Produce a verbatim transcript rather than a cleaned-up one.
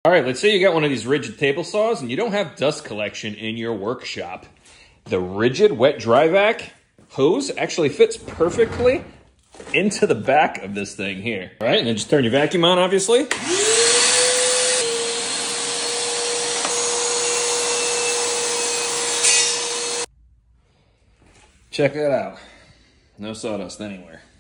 All right, let's say you got one of these rigid table saws and you don't have dust collection in your workshop. The rigid wet dry vac hose actually fits perfectly into the back of this thing here. All right, and then just turn your vacuum on, obviously. Check that out. No sawdust anywhere.